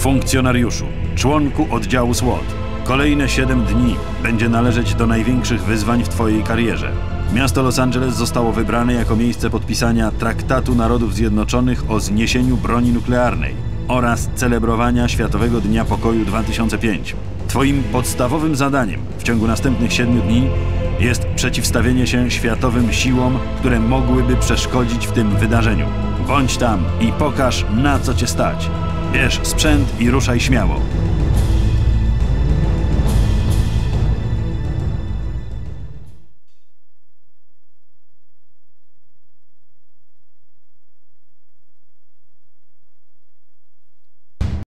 Funkcjonariuszu, członku oddziału SWAT, kolejne 7 dni będzie należeć do największych wyzwań w Twojej karierze. Miasto Los Angeles zostało wybrane jako miejsce podpisania Traktatu Narodów Zjednoczonych o zniesieniu broni nuklearnej oraz celebrowania Światowego Dnia Pokoju 2005. Twoim podstawowym zadaniem w ciągu następnych 7 dni jest przeciwstawienie się światowym siłom, które mogłyby przeszkodzić w tym wydarzeniu. Bądź tam i pokaż, na co Cię stać. Bierz sprzęt i ruszaj śmiało.